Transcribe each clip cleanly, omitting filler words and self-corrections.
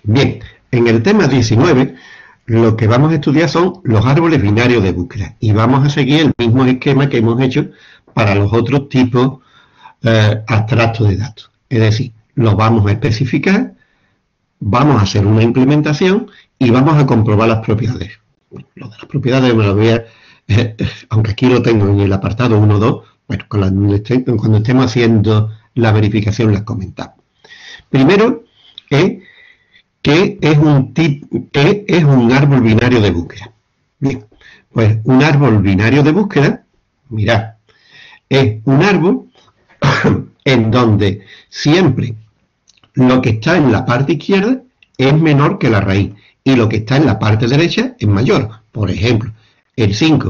Bien, en el tema 19 lo que vamos a estudiar son los árboles binarios de búsqueda y vamos a seguir el mismo esquema que hemos hecho para los otros tipos abstractos de datos. Es decir, los vamos a especificar, vamos a hacer una implementación y vamos a comprobar las propiedades. Lo de las propiedades me lo voy a, aunque aquí lo tengo en el apartado 1.2, bueno, cuando estemos haciendo la verificación las comentamos. Primero, ¿qué es un árbol binario de búsqueda? Bien, pues un árbol binario de búsqueda, mirad, es un árbol en donde siempre lo que está en la parte izquierda es menor que la raíz y lo que está en la parte derecha es mayor. Por ejemplo, el 5.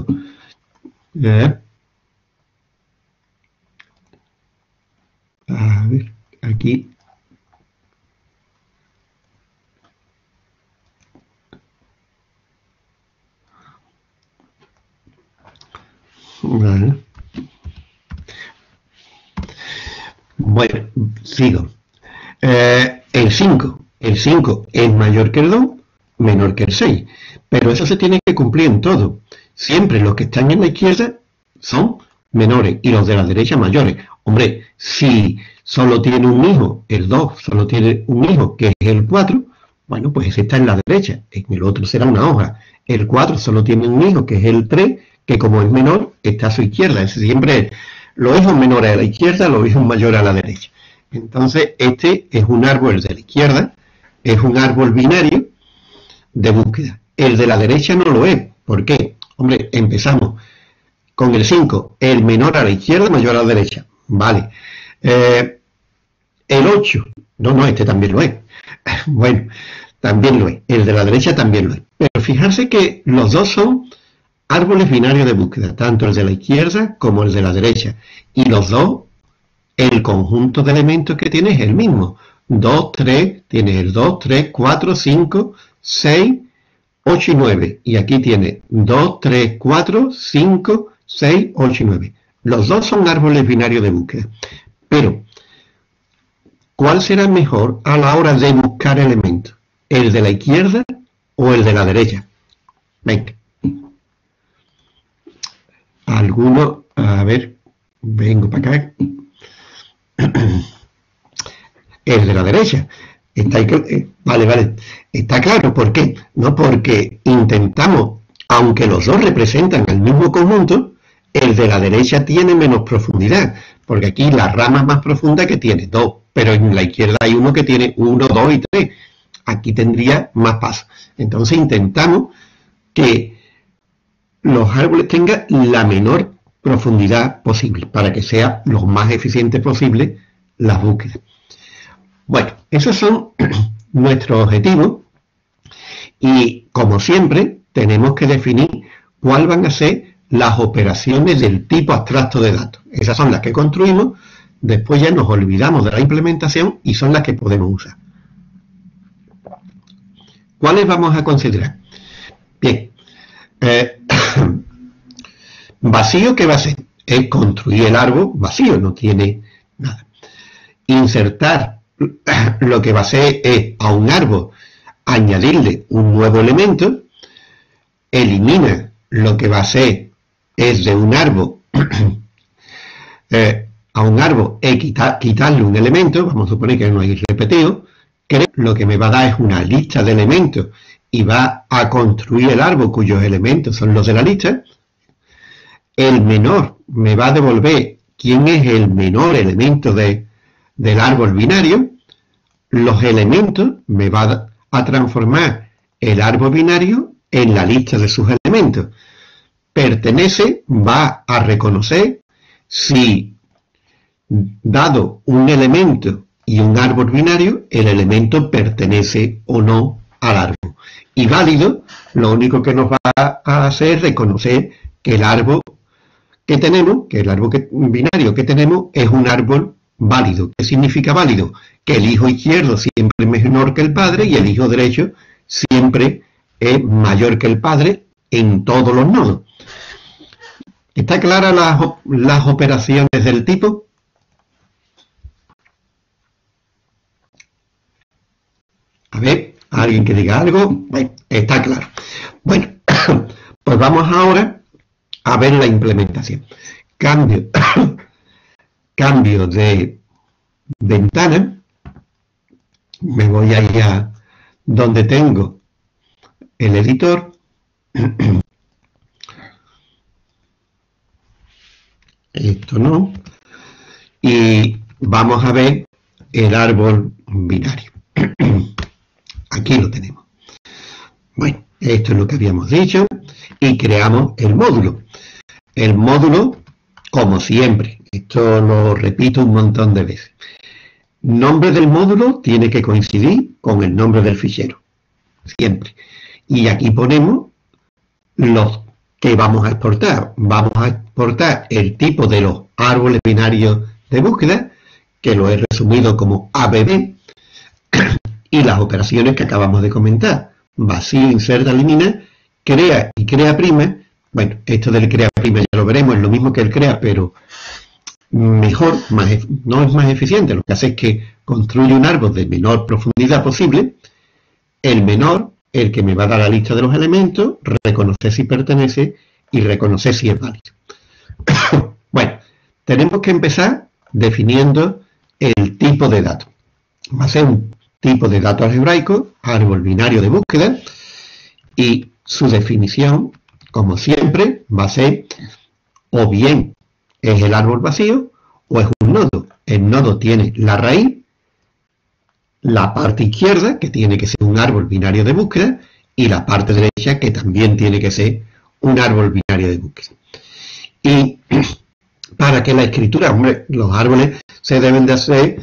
A ver, aquí. Vale. Bueno, sigo. El 5 es mayor que el 2, menor que el 6. Pero eso se tiene que cumplir en todo. Siempre los que están en la izquierda son menores y los de la derecha mayores. Hombre, si solo tiene un hijo, el 2 solo tiene un hijo, que es el 4, bueno, pues ese está en la derecha, en el otro será una hoja. El 4 solo tiene un hijo, que es el 3, que como es menor, está a su izquierda. Es siempre los hijos menores a la izquierda, los hijos mayores a la derecha. Entonces, este es un árbol de la izquierda, es un árbol binario de búsqueda. El de la derecha no lo es. ¿Por qué? Hombre, empezamos con el 5, el menor a la izquierda, mayor a la derecha. Vale. El 8, no, este también lo es. Bueno, también lo es. El de la derecha también lo es. Pero fijarse que los dos son árboles binarios de búsqueda, tanto el de la izquierda como el de la derecha. Y los dos, el conjunto de elementos que tiene es el mismo. 2, 3, tienes el 2, 3, 4, 5, 6, 8 y 9. Y aquí tiene 2, 3, 4, 5, 6, 8 y 9. Los dos son árboles binarios de búsqueda. Pero, ¿cuál será mejor a la hora de buscar elementos? ¿El de la izquierda o el de la derecha? Venga. Algunos, a ver, vengo para acá. El de la derecha. Vale. Está claro. ¿Por qué? No, porque intentamos, aunque los dos representan el mismo conjunto, el de la derecha tiene menos profundidad. Porque aquí la rama más profunda que tiene 2, pero en la izquierda hay uno que tiene 1, 2 y 3. Aquí tendría más paso. Entonces intentamos que los árboles tengan la menor profundidad posible para que sea lo más eficiente posible las búsquedas. Bueno, esos son nuestros objetivos y, como siempre, tenemos que definir cuáles van a ser las operaciones del tipo abstracto de datos. Esas son las que construimos, después ya nos olvidamos de la implementación y son las que podemos usar. ¿Cuáles vamos a considerar? Bien, vacío, ¿qué va a ser? Es construir el árbol vacío, no tiene nada. Insertar, lo que va a hacer es a un árbol añadirle un nuevo elemento. Elimina, lo que va a hacer es de un árbol a un árbol quitarle un elemento, vamos a suponer que no hay repetido. Lo que me va a dar es una lista de elementos y va a construir el árbol cuyos elementos son los de la lista. El menor me va a devolver quién es el menor elemento del árbol binario. Los elementos me va a transformar el árbol binario en la lista de sus elementos. Pertenece va a reconocer si, dado un elemento y un árbol binario, el elemento pertenece o no al árbol. Y válido, lo único que nos va a hacer es reconocer que el árbol que tenemos, que el árbol binario que tenemos, es un árbol válido. ¿Qué significa válido? Que el hijo izquierdo siempre es menor que el padre y el hijo derecho siempre es mayor que el padre en todos los nodos. ¿Está clara las operaciones del tipo? A ver, ¿Alguien que diga algo? Bueno, está claro. Bueno, pues vamos ahora a ver la implementación. Cambio, cambio de ventana. Me voy ahí a donde tengo el editor. Esto no. Y vamos a ver el árbol binario. Aquí lo tenemos. Bueno, esto es lo que habíamos dicho. Y creamos el módulo. El módulo, como siempre, esto lo repito un montón de veces. Nombre del módulo tiene que coincidir con el nombre del fichero. Siempre. Y aquí ponemos los que vamos a exportar. Vamos a exportar el tipo de los árboles binarios de búsqueda, que lo he resumido como ABB, y las operaciones que acabamos de comentar. Vacío, inserta, elimina, crea y crea prima. Bueno, esto del crea prima ya lo veremos, es lo mismo que el crea, pero mejor, no es más eficiente. Lo que hace es que construye un árbol de menor profundidad posible. El menor, el que me va a dar la lista de los elementos, reconocer si pertenece y reconocer si es válido. Bueno, tenemos que empezar definiendo el tipo de dato. Va a ser un tipo de dato algebraico, árbol binario de búsqueda, y su definición, como siempre, va a ser o bien es el árbol vacío o es un nodo. El nodo tiene la raíz, la parte izquierda, que tiene que ser un árbol binario de búsqueda, y la parte derecha, que también tiene que ser un árbol binario de búsqueda. Y para que la escritura, hombre, los árboles se deben de hacer,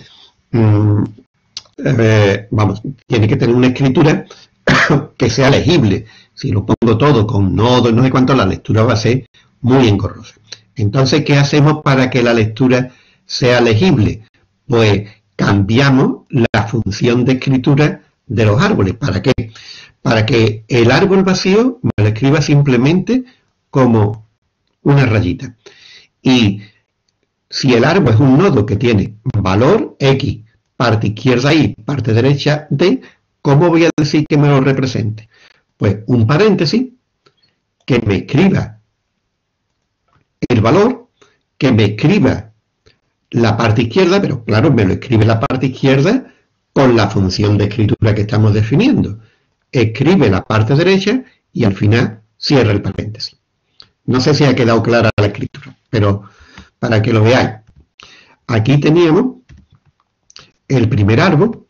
tiene que tener una escritura que sea legible. Si lo pongo todo con nodos, no sé cuánto, la lectura va a ser muy engorrosa. Entonces, ¿qué hacemos para que la lectura sea legible? Pues cambiamos la función de escritura de los árboles. ¿Para qué? Para que el árbol vacío me lo escriba simplemente como una rayita. Y si el árbol es un nodo que tiene valor X, parte izquierda Y, parte derecha D, ¿cómo voy a decir que me lo represente? Pues un paréntesis que me escriba el valor, que me escriba la parte izquierda, pero claro, me lo escribe la parte izquierda con la función de escritura que estamos definiendo. Escribe la parte derecha y al final cierra el paréntesis. No sé si ha quedado clara la escritura, pero para que lo veáis. Aquí teníamos el primer árbol,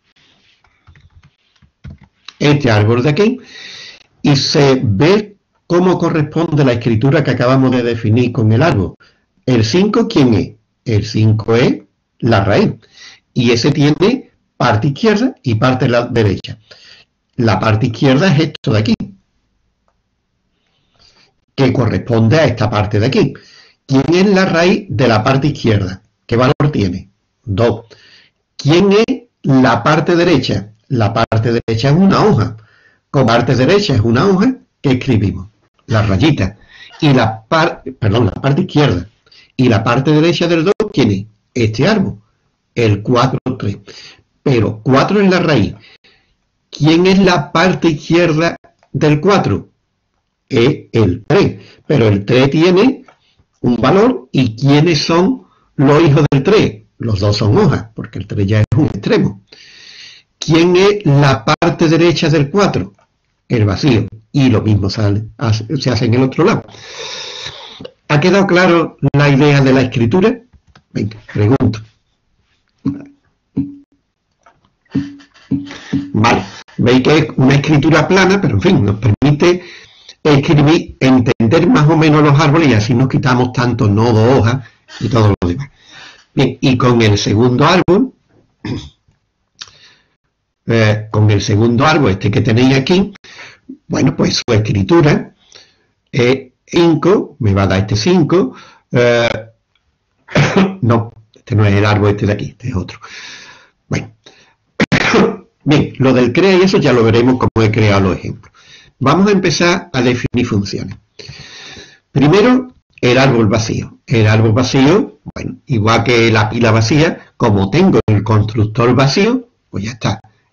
este árbol de aquí, y se ve cómo corresponde la escritura que acabamos de definir con el árbol. El 5, ¿quién es? El 5 es la raíz, y ese tiene parte izquierda y parte derecha. La parte izquierda es esto de aquí, que corresponde a esta parte de aquí. ¿Quién es la raíz de la parte izquierda? ¿Qué valor tiene? 2. ¿Quién es la parte derecha? La parte derecha es una hoja. Con parte derecha es una hoja que escribimos, la rayita. Y la parte izquierda. Y la parte derecha del 2, ¿quién es? Este árbol, el 4, 3. Pero 4 es la raíz. ¿Quién es la parte izquierda del 4? Es el 3. Pero el 3 tiene un valor. ¿Y quiénes son los hijos del 3? Los dos son hojas, porque el 3 ya es un extremo. ¿Quién es la parte derecha del 4? El vacío. Y lo mismo se hace en el otro lado. ¿Ha quedado claro la idea de la escritura? Venga, pregunto. Vale, veis que es una escritura plana, pero en fin, nos permite escribir, entender más o menos los árboles y así nos quitamos tanto nodo, hoja y todo lo demás. Bien, y con el segundo árbol, este que tenéis aquí, bueno, pues su escritura es 5, me va a dar este 5, no, este no es el árbol este de aquí, este es otro. Bueno, bien, lo del crea y eso ya lo veremos como he creado los ejemplos. Vamos a empezar a definir funciones. Primero, el árbol vacío. El árbol vacío, bueno, igual que la pila vacía, como tengo el constructor vacío, pues ya está.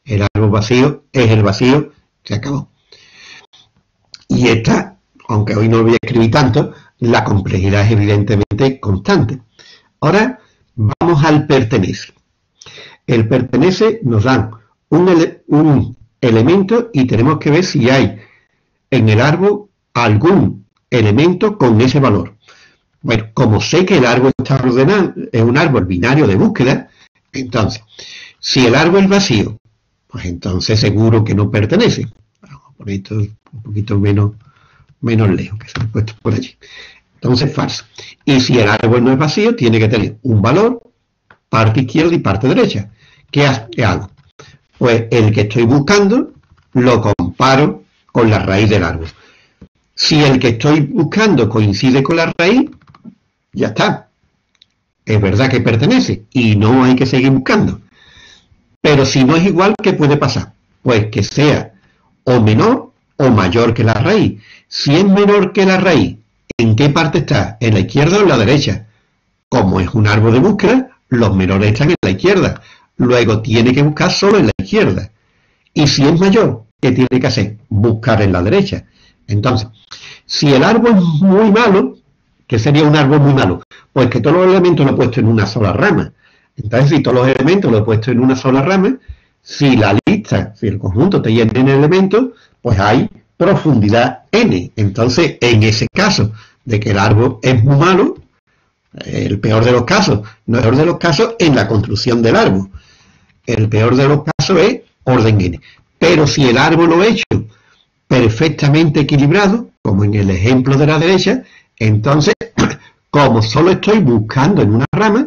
El árbol vacío es el vacío, se acabó. Y esta, aunque hoy no lo voy a escribir tanto, la complejidad es evidentemente constante. Ahora vamos al pertenece. El pertenece nos dan un elemento y tenemos que ver si hay en el árbol algún elemento con ese valor. Bueno, como sé que el árbol está ordenado, es un árbol binario de búsqueda, entonces, si el árbol es vacío, pues entonces seguro que no pertenece. Vamos a poner esto un poquito menos lejos, que se lo he puesto por allí. Entonces, falso. Y si el árbol no es vacío, tiene que tener un valor, parte izquierda y parte derecha. ¿Qué hago? Pues el que estoy buscando lo comparo con la raíz del árbol. Si el que estoy buscando coincide con la raíz, ya está. Es verdad que pertenece y no hay que seguir buscando. Pero si no es igual, ¿qué puede pasar? Pues que sea o menor o mayor que la raíz. Si es menor que la raíz, ¿en qué parte está? ¿En la izquierda o en la derecha? Como es un árbol de búsqueda, los menores están en la izquierda. Luego tiene que buscar solo en la izquierda. Y si es mayor, ¿qué tiene que hacer? Buscar en la derecha. Entonces, si el árbol es muy malo, ¿qué sería un árbol muy malo? Pues que todos los elementos los he puesto en una sola rama. Entonces, si todos los elementos los he puesto en una sola rama, si la lista, si el conjunto te llena n elementos, pues hay profundidad n. Entonces, en ese caso de que el árbol es muy malo, el peor de los casos, no el peor de los casos en la construcción del árbol. El peor de los casos es orden n. Pero si el árbol lo he hecho perfectamente equilibrado, como en el ejemplo de la derecha, entonces, como solo estoy buscando en una rama,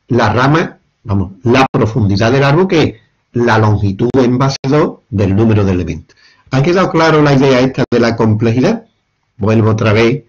la profundidad del árbol, que es la longitud en base 2 del número de elementos. ¿Ha quedado claro la idea esta de la complejidad? Vuelvo otra vez.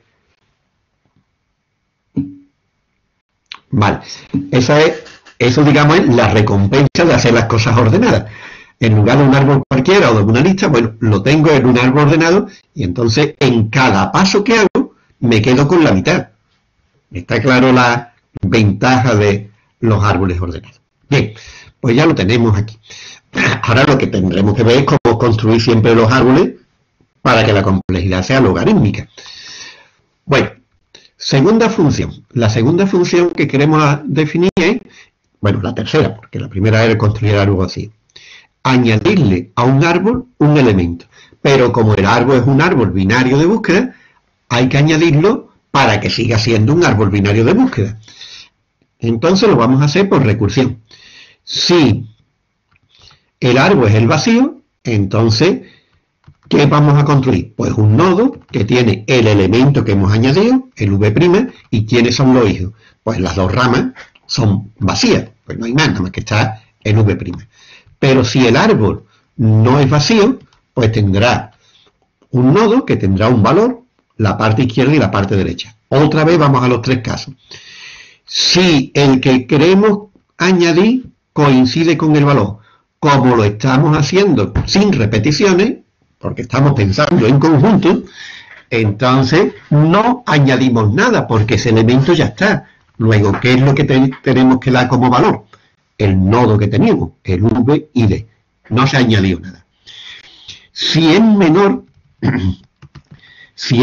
Vale, eso digamos es la recompensa de hacer las cosas ordenadas. En lugar de un árbol cualquiera o de una lista, bueno, lo tengo en un árbol ordenado y entonces en cada paso que hago me quedo con la mitad. Está claro la ventaja de los árboles ordenados. Bien, pues ya lo tenemos aquí. Ahora lo que tendremos que ver es cómo construir siempre los árboles para que la complejidad sea logarítmica. Bueno, segunda función. La segunda función que queremos definir es, bueno, la tercera, porque la primera era construir el árbol vacío. Añadirle a un árbol un elemento. Pero como el árbol es un árbol binario de búsqueda, hay que añadirlo para que siga siendo un árbol binario de búsqueda. Entonces lo vamos a hacer por recursión. Si el árbol es el vacío, entonces, ¿qué vamos a construir? Pues un nodo que tiene el elemento que hemos añadido, el v', y ¿quiénes son los hijos? Pues las dos ramas son vacías, pues no hay nada más que está el v'. Pero si el árbol no es vacío, pues tendrá un nodo que tendrá un valor, la parte izquierda y la parte derecha. Otra vez vamos a los tres casos. Si el que queremos añadir coincide con el valor, como lo estamos haciendo sin repeticiones, porque estamos pensando en conjunto, entonces no añadimos nada, porque ese elemento ya está. Luego, ¿qué es lo que tenemos que dar como valor? El nodo que teníamos, el v y d. No se ha añadido nada. Si es menor, si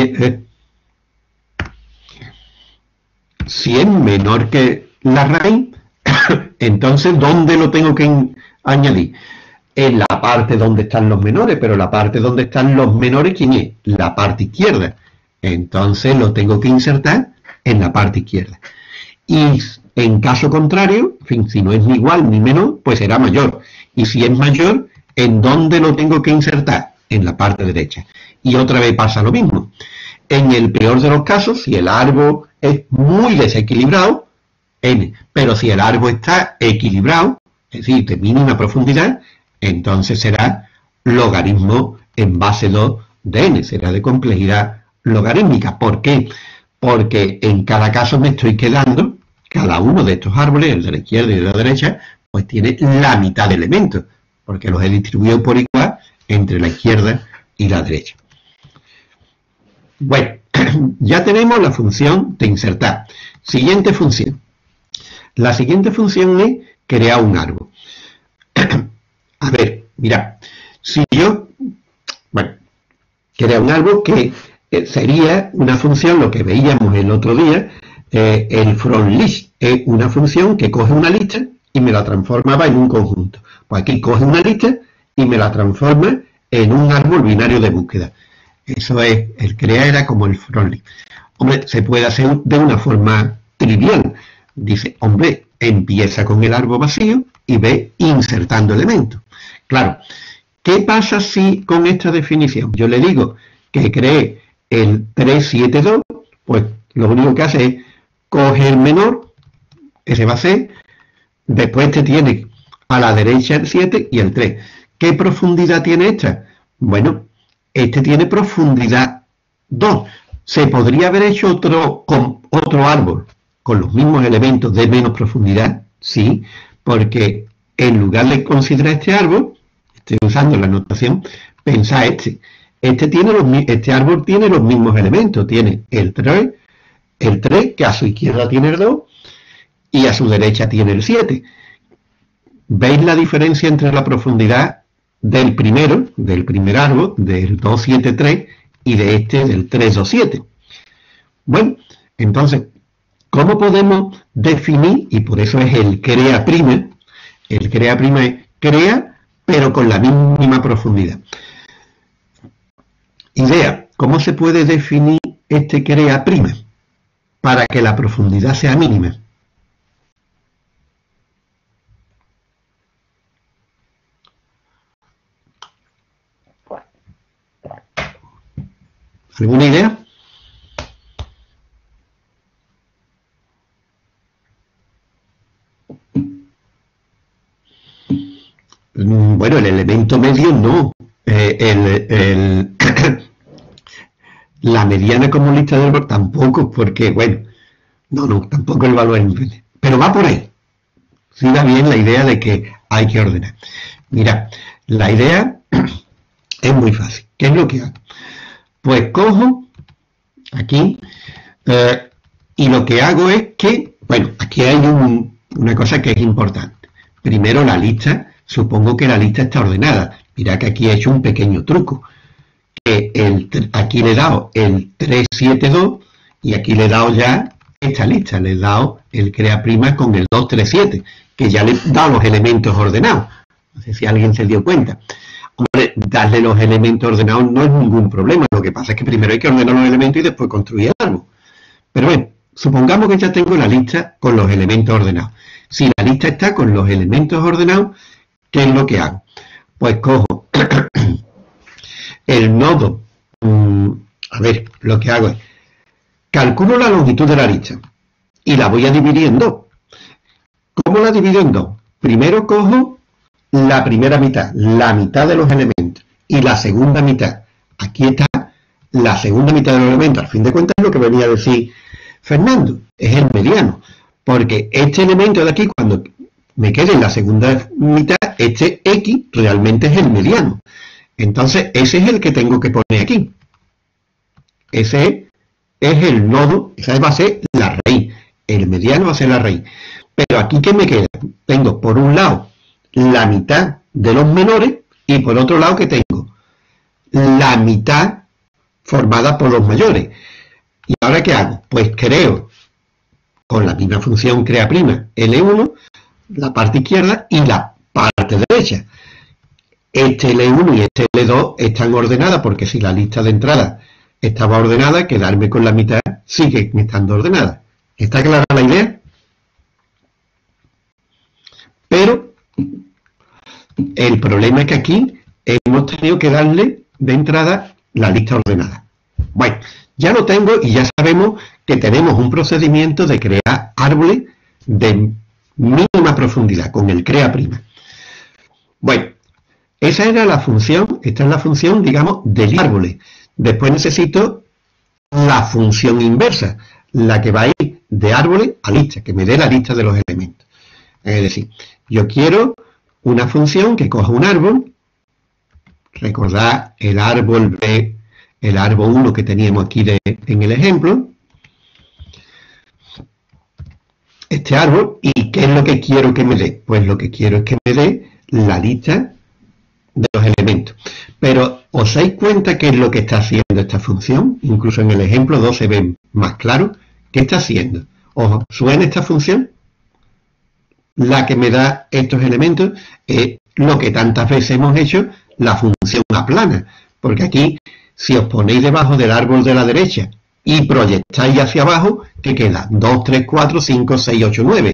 es menor que la raíz, entonces, ¿dónde lo tengo que añadir? En la parte donde están los menores, pero la parte donde están los menores, ¿quién es? La parte izquierda. Entonces lo tengo que insertar en la parte izquierda. Y en caso contrario, en fin, si no es ni igual ni menor, pues será mayor. Y si es mayor, ¿en dónde lo tengo que insertar? En la parte derecha. Y otra vez pasa lo mismo. En el peor de los casos, si el árbol es muy desequilibrado, n. Pero si el árbol está equilibrado, es decir, de mínima profundidad, entonces será logaritmo en base 2 de n, será de complejidad logarítmica. ¿Por qué? Porque en cada caso me estoy quedando, cada uno de estos árboles, el de la izquierda y el de la derecha, pues tiene la mitad de elementos, porque los he distribuido por igual entre la izquierda y la derecha. Bueno, ya tenemos la función de insertar. Siguiente función. La siguiente función es crear un árbol. A ver, Mira, si yo, bueno, crea un árbol que sería una función, lo que veíamos el otro día, el from list es una función que coge una lista y me la transformaba en un conjunto. Pues aquí coge una lista y me la transforma en un árbol binario de búsqueda. Eso es, el crea era como el from list. Hombre, se puede hacer de una forma trivial. Dice, hombre, empieza con el árbol vacío y ve insertando elementos. Claro, ¿qué pasa si con esta definición yo le digo que cree el 372? Pues lo único que hace es coge el menor, ese va a ser, después te tiene a la derecha el 7 y el 3. ¿Qué profundidad tiene esta? Bueno, este tiene profundidad 2. ¿Se podría haber hecho otro árbol con los mismos elementos de menos profundidad? Sí, porque en lugar de considerar este árbol, estoy usando la notación, pensá este. Este árbol tiene los mismos elementos, tiene el 3, que a su izquierda tiene el 2 y a su derecha tiene el 7. ¿Veis la diferencia entre la profundidad del primer árbol, del 273, y de este, del 327? Bueno, entonces, ¿cómo podemos definir? Y por eso es el crea prima. El crea prima es crea, pero con la mínima profundidad. Idea, ¿cómo se puede definir este crea prima para que la profundidad sea mínima? ¿Alguna idea? Bueno, el elemento medio no. La mediana como lista de árbol tampoco, porque, bueno, no, tampoco el valor es infinito. Pero va por ahí. Sí da bien la idea de que hay que ordenar. Mira, la idea es muy fácil. ¿Qué es lo que hago? Pues cojo aquí y lo que hago es que, bueno, aquí hay una cosa que es importante. Primero la lista, supongo que la lista está ordenada. Mira que aquí he hecho un pequeño truco. Aquí le he dado el 372 y aquí le he dado ya esta lista. Le he dado el crea prima con el 237, que ya le he dado los elementos ordenados. No sé si alguien se dio cuenta. Hombre, darle los elementos ordenados no es ningún problema. Lo que pasa es que primero hay que ordenar los elementos y después construir el árbol. Pero bueno, supongamos que ya tengo la lista con los elementos ordenados. Si la lista está con los elementos ordenados, ¿qué es lo que hago? Pues cojo el nodo. A ver, lo que hago es calculo la longitud de la lista y la voy a dividir en dos. ¿Cómo la divido en dos? Primero cojo la primera mitad, la mitad de los elementos, y la segunda mitad. Aquí está la segunda mitad de los elementos. Al fin de cuentas es lo que venía a decir Fernando, es el mediano, porque este elemento de aquí, cuando me quede en la segunda mitad, este X realmente es el mediano. Entonces ese es el que tengo que poner aquí. Ese es el nodo, esa va a ser la raíz. El mediano va a ser la raíz. Pero aquí, ¿qué me queda? Tengo por un lado la mitad de los menores y por otro lado que tengo la mitad formada por los mayores. ¿Y ahora qué hago? Pues creo con la misma función crea prima L1 la parte izquierda y la parte derecha. Este L1 y este L2 están ordenadas porque si la lista de entrada estaba ordenada, quedarme con la mitad sigue estando ordenada. ¿Está clara la idea? Pero el problema es que aquí hemos tenido que darle de entrada la lista ordenada. Bueno, ya lo tengo y ya sabemos que tenemos un procedimiento de crear árboles de mínima profundidad con el crea prima. Bueno, esa era la función, esta es la función, digamos, del árbol. Después necesito la función inversa, la que va a ir de árboles a lista, que me dé la lista de los elementos. Es decir, yo quiero una función que coja un árbol, recordad el árbol B, el árbol 1 que teníamos aquí en el ejemplo, este árbol, ¿y qué es lo que quiero que me dé? Pues lo que quiero es que me dé la lista de los elementos. Pero, ¿os dais cuenta qué es lo que está haciendo esta función? Incluso en el ejemplo 2 se ve más claro. ¿Qué está haciendo? ¿Os suena esta función? La que me da estos elementos es lo que tantas veces hemos hecho, la función aplana. Porque aquí, si os ponéis debajo del árbol de la derecha y proyectáis hacia abajo, ¿qué queda? 2, 3, 4, 5, 6, 8, 9.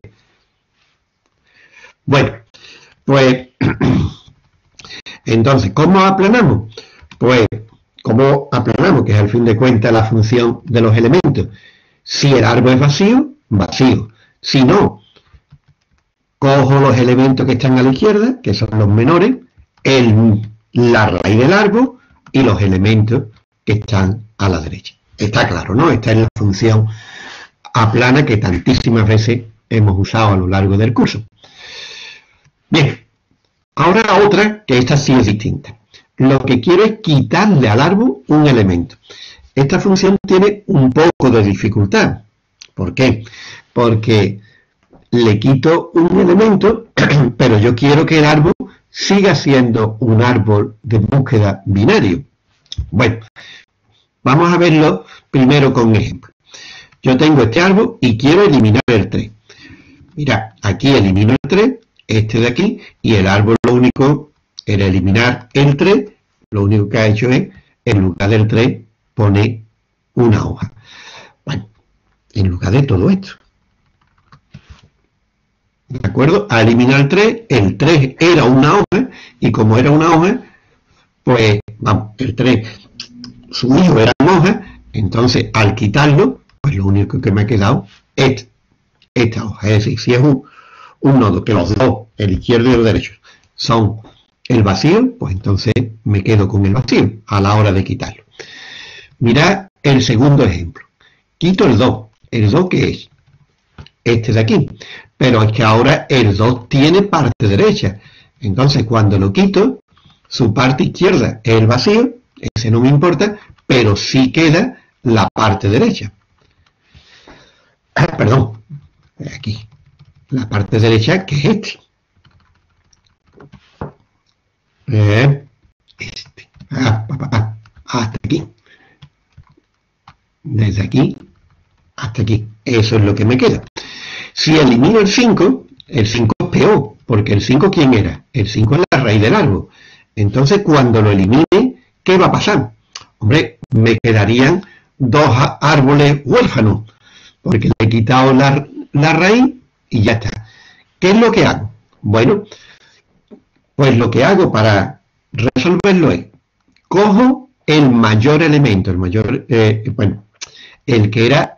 Bueno, pues entonces, ¿cómo aplanamos? Pues, ¿cómo aplanamos? Que es al fin de cuentas la función de los elementos. Si el árbol es vacío, vacío. Si no, cojo los elementos que están a la izquierda, que son los menores, la raíz del árbol y los elementos que están a la derecha. Está claro, ¿no? Esta es la función aplana que tantísimas veces hemos usado a lo largo del curso. Bien, ahora otra, que esta sí es distinta. Lo que quiero es quitarle al árbol un elemento. Esta función tiene un poco de dificultad. ¿Por qué? Porque le quito un elemento, pero yo quiero que el árbol siga siendo un árbol de búsqueda binario. Bueno, vamos a verlo primero con un ejemplo. Yo tengo este árbol y quiero eliminar el 3. Mira, aquí elimino el 3, este de aquí, y el árbol lo único era eliminar el 3, lo único que ha hecho es, en lugar del 3, poner una hoja. Bueno, en lugar de todo esto. ¿De acuerdo? A eliminar el 3 era una hoja, y como era una hoja, pues, vamos, el 3, su hijo era una hoja, entonces al quitarlo, pues lo único que me ha quedado es esta hoja. Es decir, si es un nodo que los dos, el izquierdo y el derecho, son el vacío, pues entonces me quedo con el vacío a la hora de quitarlo. Mirad el segundo ejemplo. Quito el 2. ¿El 2 qué es? Este de aquí. Pero es que ahora el 2 tiene parte derecha. Entonces cuando lo quito, su parte izquierda es el vacío, ese no me importa, pero sí queda la parte derecha. Perdón, aquí. La parte derecha que es este. Hasta aquí. Desde aquí hasta aquí. Eso es lo que me queda. Si elimino el 5 es peor, porque el 5 ¿quién era? El 5 es la raíz del árbol. Entonces cuando lo elimine, ¿qué va a pasar? Hombre, me quedarían dos árboles huérfanos, porque le he quitado la raíz y ya está. ¿Qué es lo que hago? Bueno, pues lo que hago para resolverlo es, cojo el mayor elemento, el que era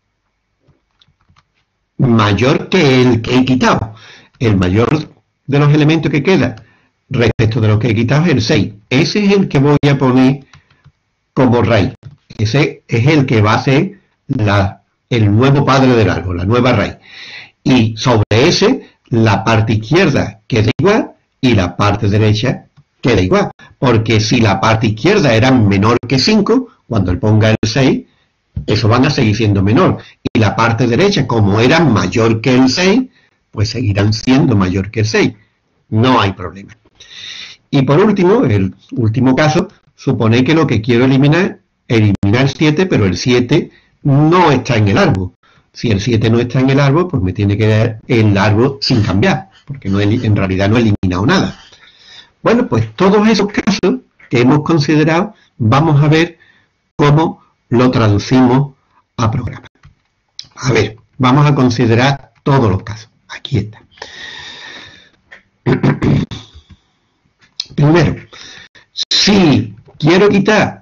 mayor que el que he quitado. El mayor de los elementos que queda respecto de lo que he quitado es el 6. Ese es el que voy a poner como raíz. Ese es el que va a ser el nuevo padre del árbol, la nueva raíz. Y sobre ese, la parte izquierda queda igual y la parte derecha queda igual. Porque si la parte izquierda era menor que 5, cuando él ponga el 6, eso van a seguir siendo menor. Y la parte derecha, como era mayor que el 6, pues seguirán siendo mayor que el 6. No hay problema. Y por último, el último caso, supone que lo que quiero eliminar 7, pero el 7 no está en el árbol. Si el 7 no está en el árbol, pues me tiene que dar el árbol sin cambiar, porque en realidad no he eliminado nada. Bueno, pues todos esos casos que hemos considerado, vamos a ver cómo lo traducimos a programa. A ver, vamos a considerar todos los casos. Aquí está. Primero, si quiero quitar,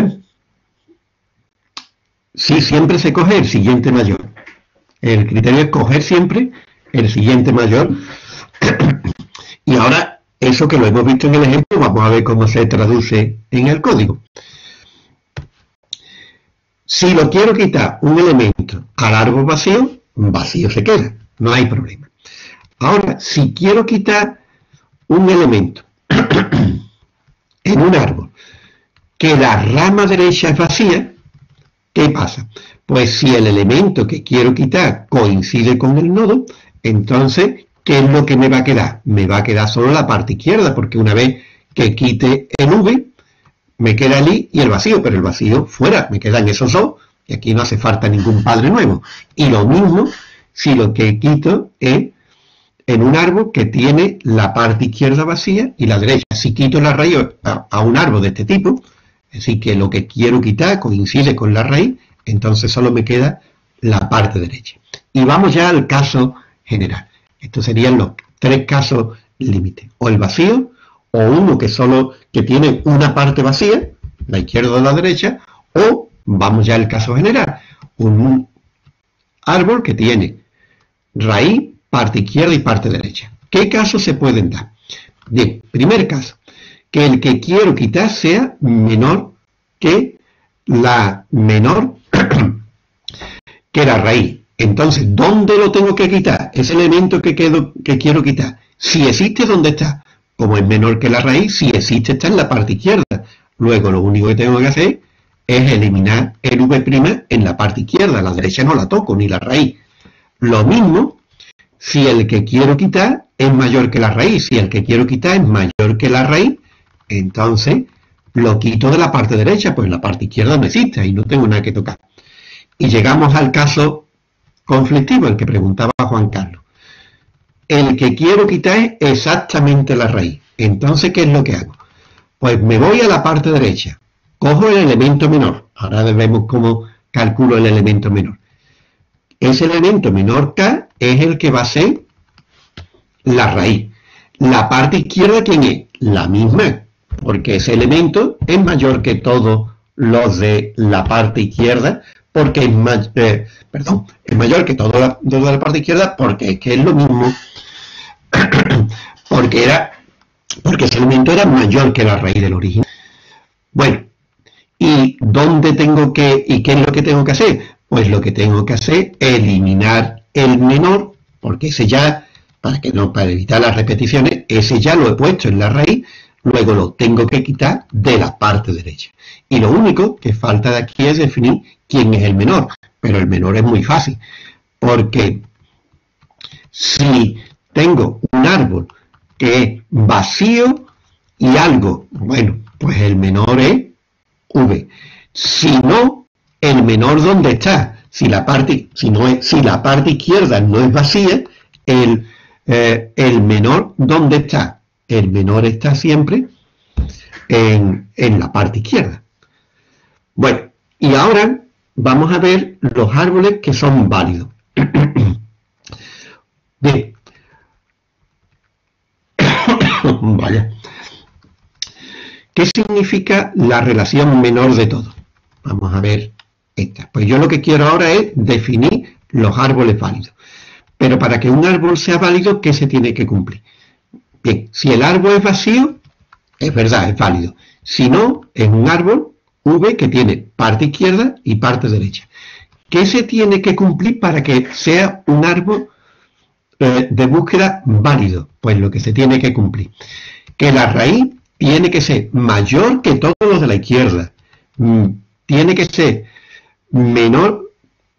si siempre se coge el siguiente mayor. El criterio es coger siempre el siguiente mayor. Y ahora, eso que lo hemos visto en el ejemplo, vamos a ver cómo se traduce en el código. Si lo quiero quitar un elemento al árbol vacío, vacío se queda, no hay problema. Ahora, si quiero quitar un elemento en un árbol que la rama derecha es vacía, ¿qué pasa? Pues si el elemento que quiero quitar coincide con el nodo, entonces, ¿qué es lo que me va a quedar? Me va a quedar solo la parte izquierda, porque una vez que quite el v, me queda el i y el vacío, pero el vacío fuera, me quedan esos dos, y aquí no hace falta ningún padre nuevo. Y lo mismo si lo que quito es en un árbol que tiene la parte izquierda vacía y la derecha. Si quito la raíz a un árbol de este tipo, es decir, que lo que quiero quitar coincide con la raíz, entonces solo me queda la parte derecha. Y vamos ya al caso general. Estos serían los tres casos límite. O el vacío, o uno que tiene una parte vacía, la izquierda o la derecha, o, vamos ya al caso general, un árbol que tiene raíz, parte izquierda y parte derecha. ¿Qué casos se pueden dar? Bien, primer caso, que el que quiero quitar sea menor que la raíz. Entonces, ¿dónde lo tengo que quitar? Ese elemento que quiero quitar. Si existe, ¿dónde está? Como es menor que la raíz, si existe, está en la parte izquierda. Luego, lo único que tengo que hacer es eliminar el v' en la parte izquierda. La derecha no la toco, ni la raíz. Lo mismo si el que quiero quitar es mayor que la raíz. Si el que quiero quitar es mayor que la raíz, entonces lo quito de la parte derecha, pues la parte izquierda no existe y no tengo nada que tocar. Y llegamos al caso conflictivo, el que preguntaba Juan Carlos. El que quiero quitar es exactamente la raíz. Entonces, ¿qué es lo que hago? Pues me voy a la parte derecha, cojo el elemento menor. Ahora vemos cómo calculo el elemento menor. Ese elemento menor k es el que va a ser la raíz. La parte izquierda, ¿quién es? La misma, porque ese elemento es mayor que todos los de la parte izquierda, porque es mayor que todos los de la parte izquierda, porque es que es lo mismo, porque ese elemento era mayor que la raíz del original. Bueno, ¿y qué es lo que tengo que hacer? Pues lo que tengo que hacer es eliminar el menor, porque ese ya, para evitar las repeticiones, ese ya lo he puesto en la raíz, luego lo tengo que quitar de la parte derecha. Y lo único que falta de aquí es definir quién es el menor, pero el menor es muy fácil, porque si tengo un árbol que es vacío y algo, bueno, pues el menor es v. Si no, el menor ¿dónde está? Si la parte izquierda no es vacía, el menor ¿dónde está? El menor está siempre en la parte izquierda. Bueno, y ahora vamos a ver los árboles que son válidos. Bien. Vaya. ¿Qué significa la relación menor de todo? Vamos a ver esta. Pues yo lo que quiero ahora es definir los árboles válidos. Pero para que un árbol sea válido, ¿qué se tiene que cumplir? Bien, si el árbol es vacío, es verdad, es válido. Si no, es un árbol V que tiene parte izquierda y parte derecha. ¿Qué se tiene que cumplir para que sea un árbol de búsqueda válido? Pues lo que se tiene que cumplir. Que la raíz tiene que ser mayor que todos los de la izquierda. Tiene que ser mayor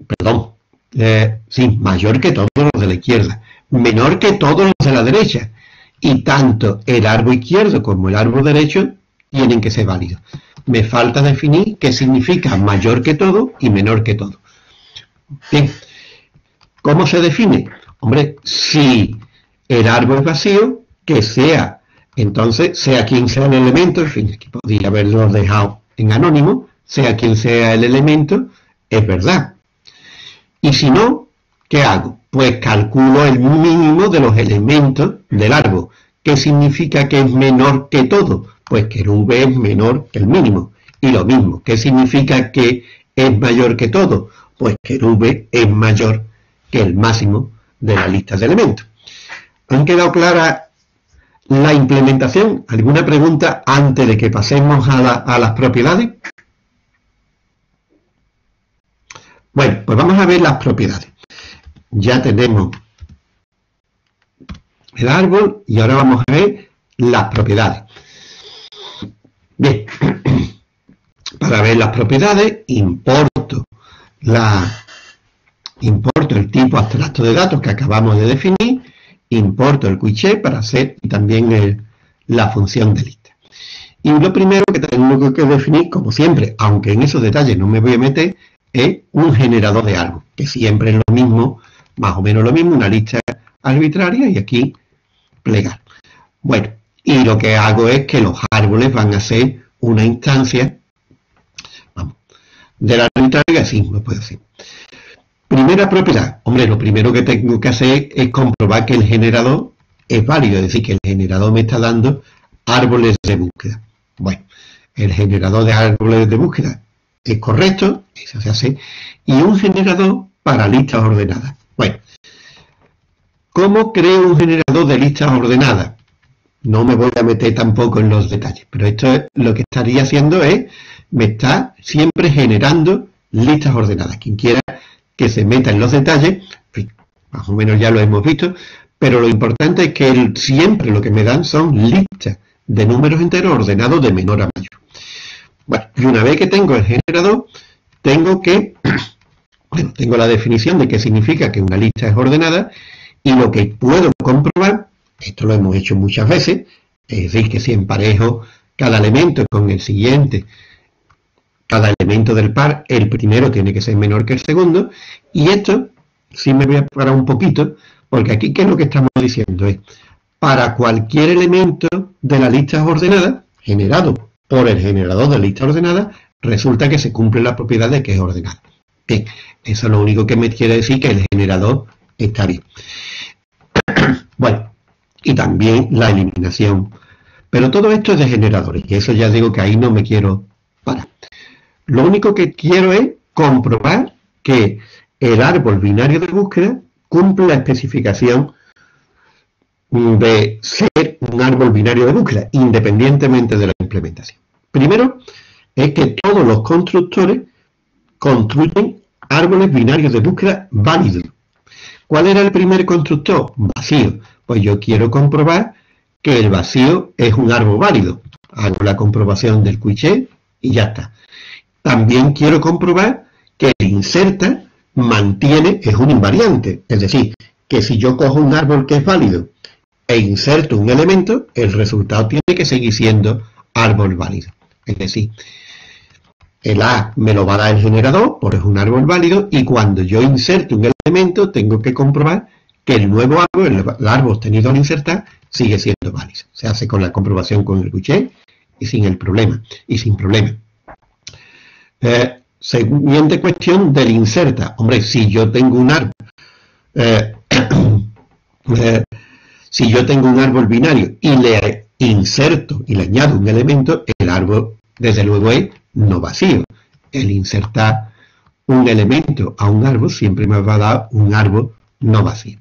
que todos los de la izquierda. Menor que todos los de la derecha. Y tanto el árbol izquierdo como el árbol derecho tienen que ser válidos. Me falta definir qué significa mayor que todo y menor que todo. Bien, ¿cómo se define? Hombre, si el árbol es vacío, que sea, entonces, sea quien sea el elemento, en fin, aquí podría haberlo dejado en anónimo, sea quien sea el elemento, es verdad. Y si no, ¿qué hago? Pues calculo el mínimo de los elementos del árbol. ¿Qué significa que es menor que todo? Pues que el V es menor que el mínimo. Y lo mismo, ¿qué significa que es mayor que todo? Pues que el V es mayor que el máximo de la lista de elementos. ¿Han quedado claras la implementación? ¿Alguna pregunta antes de que pasemos a las propiedades? Bueno, pues vamos a ver las propiedades. Ya tenemos el árbol y ahora vamos a ver las propiedades. Bien, para ver las propiedades importo el tipo abstracto de datos que acabamos de definir, importo el quiche para hacer también la función de lista. Y lo primero que tengo que definir, como siempre, aunque en esos detalles no me voy a meter, es un generador de árbol, que siempre es lo mismo, más o menos lo mismo, una lista arbitraria y aquí plegar. Bueno, y lo que hago es que los árboles van a ser una instancia, vamos, de la arbitraria, así lo puedo decir. Primera propiedad, hombre, lo primero que tengo que hacer es comprobar que el generador es válido, es decir, que el generador me está dando árboles de búsqueda. Bueno, el generador de árboles de búsqueda es correcto, eso se hace, y un generador para listas ordenadas. Bueno, ¿cómo creo un generador de listas ordenadas? No me voy a meter tampoco en los detalles, pero esto es, lo que estaría haciendo es, me está siempre generando listas ordenadas. Quien quiera que se meta en los detalles, más o menos ya lo hemos visto, pero lo importante es que siempre lo que me dan son listas de números enteros ordenados de menor a mayor. Bueno, y una vez que tengo el generador, tengo que, bueno, tengo la definición de qué significa que una lista es ordenada, y lo que puedo comprobar, esto lo hemos hecho muchas veces, es decir, que si emparejo cada elemento con el siguiente, cada elemento del par, el primero tiene que ser menor que el segundo, y esto, sí me voy a parar un poquito, porque aquí, ¿qué es lo que estamos diciendo? Es, para cualquier elemento de la lista ordenada, generado por el generador de lista ordenada, resulta que se cumple la propiedad de que es ordenada. Bien, eso es lo único que me quiere decir que el generador está bien. Bueno, y también la eliminación. Pero todo esto es de generadores, y eso ya digo que ahí no me quiero parar. Lo único que quiero es comprobar que el árbol binario de búsqueda cumple la especificación de ser un árbol binario de búsqueda, independientemente de la implementación. Primero, es que todos los constructores construyen árboles binarios de búsqueda válidos. ¿Cuál era el primer constructor? Vacío. Pues yo quiero comprobar que el vacío es un árbol válido. Hago la comprobación del quiche y ya está. También quiero comprobar que el inserta mantiene, es un invariante. Es decir, que si yo cojo un árbol que es válido e inserto un elemento, el resultado tiene que seguir siendo árbol válido. Es decir, el A me lo va a dar el generador, porque es un árbol válido, y cuando yo inserto un elemento, tengo que comprobar que el nuevo árbol, el árbol obtenido al insertar, sigue siendo válido. Se hace con la comprobación con el quiche y sin el problema, y sin problema. Siguiente cuestión del inserta. Hombre, si yo tengo un árbol, si yo tengo un árbol binario y le inserto y le añado un elemento, el árbol, desde luego, es no vacío. El insertar un elemento a un árbol siempre me va a dar un árbol no vacío.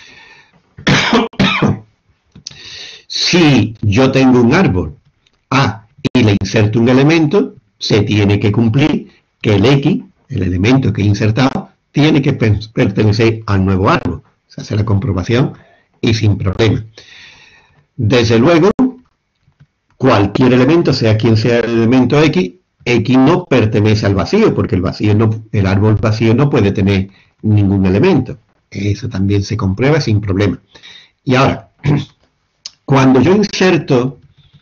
Si yo tengo un árbol A y le inserto un elemento, se tiene que cumplir que el X, el elemento que he insertado, tiene que pertenecer al nuevo árbol. Se hace la comprobación y sin problema. Desde luego, cualquier elemento, sea quien sea el elemento X, X no pertenece al vacío, porque el árbol vacío no puede tener ningún elemento. Eso también se comprueba sin problema. Y ahora, cuando yo inserto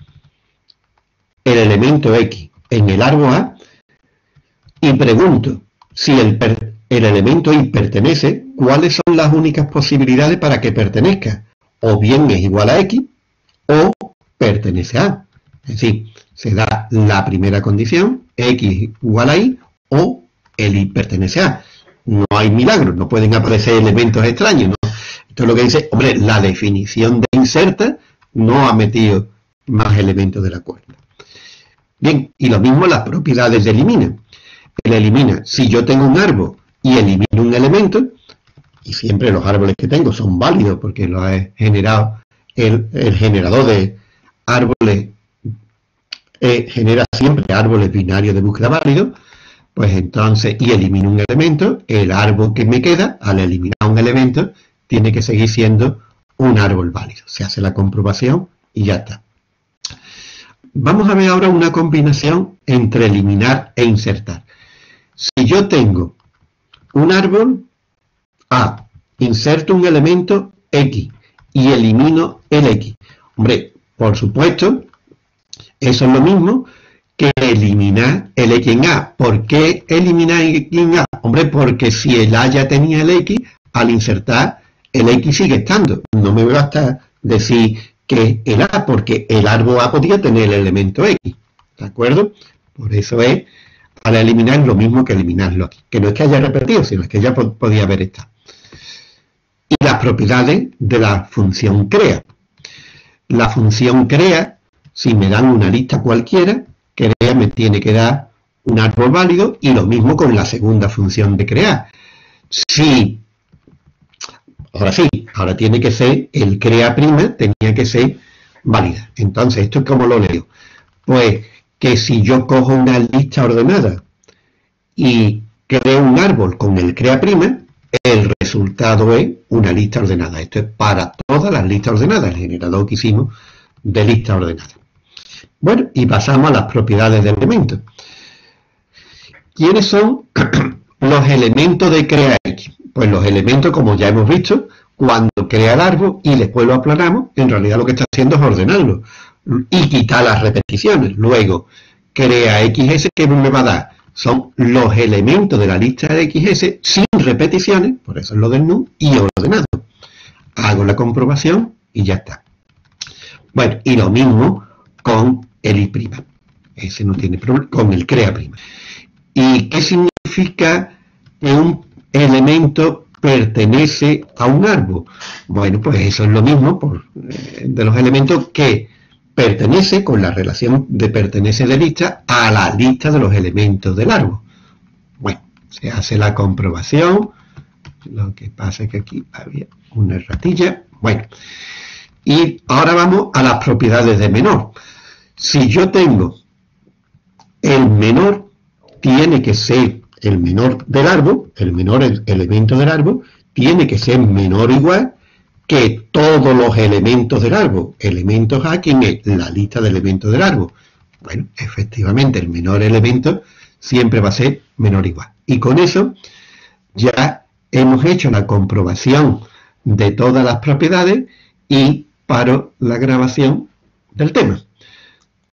el elemento X en el árbol A y pregunto si el elemento Y pertenece, ¿cuáles son las únicas posibilidades para que pertenezca? O bien es igual a X o pertenece a A. Es decir, se da la primera condición, X igual a Y, o el Y pertenece a A. No hay milagros, no pueden aparecer elementos extraños, ¿no? Esto es lo que dice, hombre, la definición de inserta no ha metido más elementos de la cuerda. Bien, y lo mismo las propiedades de elimina. El elimina, si yo tengo un árbol y elimino un elemento, y siempre los árboles que tengo son válidos porque lo ha generado el generador de árboles, genera siempre árboles binarios de búsqueda válidos, pues entonces, y elimino un elemento, el árbol que me queda, al eliminar un elemento, tiene que seguir siendo un árbol válido. Se hace la comprobación y ya está. Vamos a ver ahora una combinación entre eliminar e insertar. Si yo tengo un árbol A, inserto un elemento X y elimino el X. Hombre, por supuesto, Eso es lo mismo que eliminar el X en A. ¿Por qué eliminar el X en A? Hombre, porque si el A ya tenía el X, al insertar el X sigue estando. No me basta decir que el A, porque el árbol A podía tener el elemento X. ¿De acuerdo? Por eso es, al eliminar lo mismo que eliminarlo aquí. Que no es que haya repetido, sino es que ya podía haber estado. Y las propiedades de la función crea. La función crea, si me dan una lista cualquiera, crea me tiene que dar un árbol válido, y lo mismo con la segunda función de crear. Ahora tiene que ser, el crea prima tenía que ser válida. Entonces, ¿esto es cómo lo leo? Pues que si yo cojo una lista ordenada y creo un árbol con el crea prima, el resultado es una lista ordenada. Esto es para todas las listas ordenadas, el generador que hicimos de lista ordenada. Bueno, y pasamos a las propiedades del elemento. ¿Quiénes son los elementos de crea X? Pues los elementos, como ya hemos visto, cuando crea el árbol y después lo aplanamos, en realidad lo que está haciendo es ordenarlo y quitar las repeticiones. Luego, crea XS, ¿qué me va a dar? Son los elementos de la lista de XS sin repeticiones, por eso es lo del nu, y ordenado. Hago la comprobación y ya está. Bueno, y lo mismo con el I'. Ese no tiene problema, con el crea prima. ¿Y qué significa que un elemento pertenece a un árbol? Bueno, pues eso es lo mismo de los elementos que pertenece, con la relación de pertenece de lista, a la lista de los elementos del árbol. Bueno, se hace la comprobación. Lo que pasa es que aquí había una erratilla. Bueno, y ahora vamos a las propiedades de menor. Si yo tengo el menor, tiene que ser el menor del árbol, el menor elemento del árbol, tiene que ser menor o igual que todos los elementos del árbol. Elementos A, ¿quién es? La lista de elementos del árbol. Bueno, efectivamente, el menor elemento siempre va a ser menor o igual. Y con eso ya hemos hecho la comprobación de todas las propiedades y paro la grabación del tema.